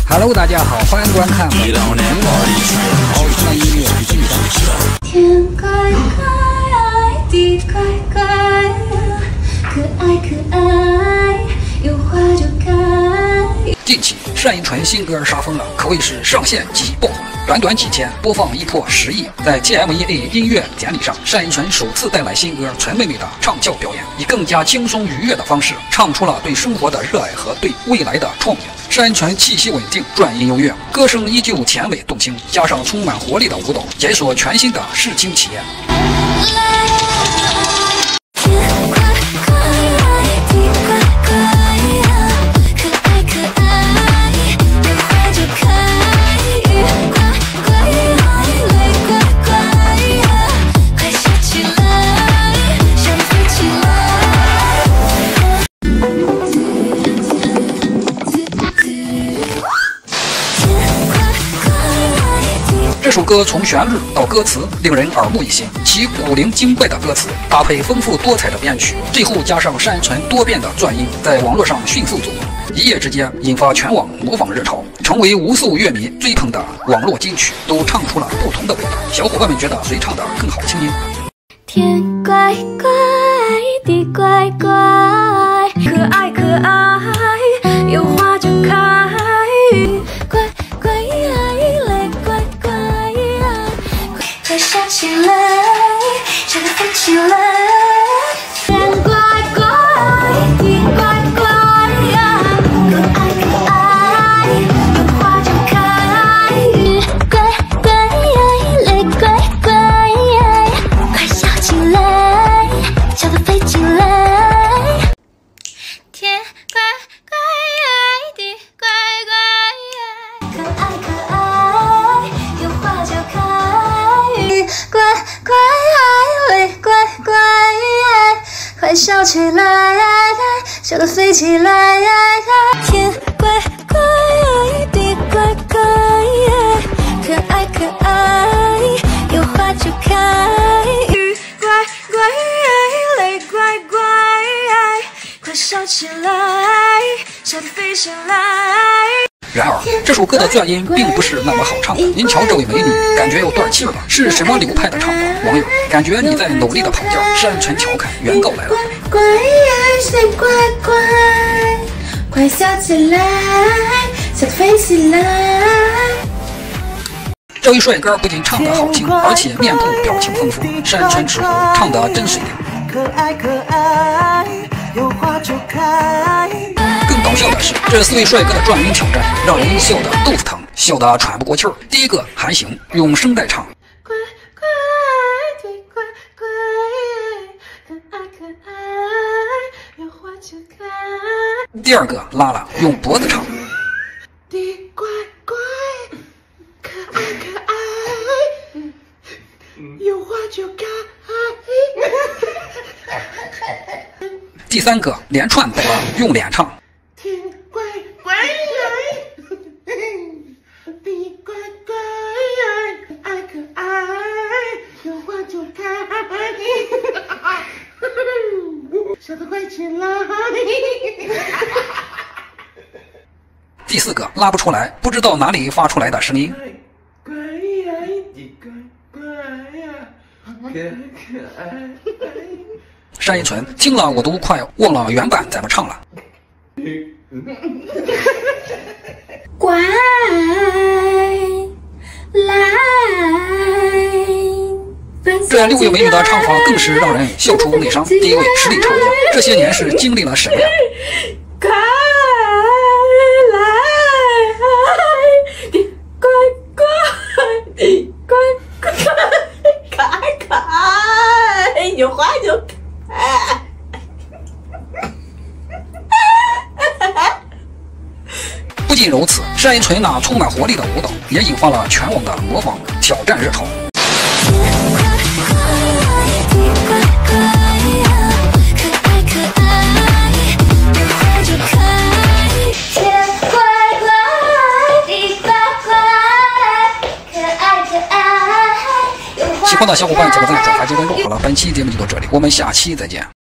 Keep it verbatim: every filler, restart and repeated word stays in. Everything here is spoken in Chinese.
Hello， 大家好，欢迎观看我们的好听的音乐分享。 天乖乖，地乖乖，可爱可爱，有花就开。 近期单依纯新歌杀疯了，可谓是上线即爆红，短短几天播放一破十亿。在 G M E A 音乐典礼上，单依纯首次带来新歌《纯妹妹》的唱跳表演，以更加轻松愉悦的方式唱出了对生活的热爱和对未来的憧憬。单依纯气息稳定，转音优越，歌声依旧甜美动听，加上充满活力的舞蹈，解锁全新的视听体验。这首歌从旋律到歌词令人耳目一新，其古灵精怪的歌词搭配丰富多彩的编曲，最后加上单依纯多变的转音，在网络上迅速走红，一夜之间引发全网模仿热潮，成为无数乐迷追捧的网络金曲，都唱出了不同的味道。小伙伴们觉得谁唱的更好听呢？ 天乖乖，地乖乖，可爱可爱，有花就开。乖乖来乖乖，快笑起来，笑得飞起来。天乖乖，地乖乖，可爱可爱，有花就开。乖乖来乖乖，快笑起来，笑得飞起来。天乖乖，地乖乖，可爱可爱，有花就开。乖乖来乖乖，快笑起来，笑得飞起来。天乖乖，地乖乖，可爱可爱，有花就开。乖乖来乖乖，快笑起来，笑得飞起来。 然而，这首歌的转音并不是那么好唱的。您瞧这位美女，感觉有断气了，是什么流派的唱法？网友感觉你在努力的跑调。单依纯调侃，原告来了。 乖乖乖乖，快笑起来，笑得飞起来。 这位帅哥不仅唱得好听，而且面部表情丰富。单依纯直呼唱得真水灵。 可爱可爱，有花就开。 更搞笑的是，这四位帅哥的转音挑战让人笑得豆腐疼，笑得喘不过气儿。第一个还行，用声带唱。 乖乖地乖乖，可爱可爱，有花就开。 第二个拉拉，用脖子唱。 地乖乖，可爱可爱，有花就开。 第三个连串带拉，用脸唱。 天乖乖，地乖乖，可爱可爱，有花就开。笑得快起来。 第四个拉不出来，不知道哪里发出来的声音。 乖呀，地乖乖呀，可可爱。 单依纯听了我都快忘了原版怎么唱了。 乖来， 这六位美女的唱法更是让人笑出内伤。第一位实力唱将，这些年是经历了什么呀？ 乖来，地乖乖，地乖乖，可爱可爱，有花就开。 不仅如此，单依纯那充满活力的舞蹈也引发了全网的模仿挑战热潮。喜欢的小伙伴记得赞、转发、加关注。好了，本期节目就到这里，我们下期再见。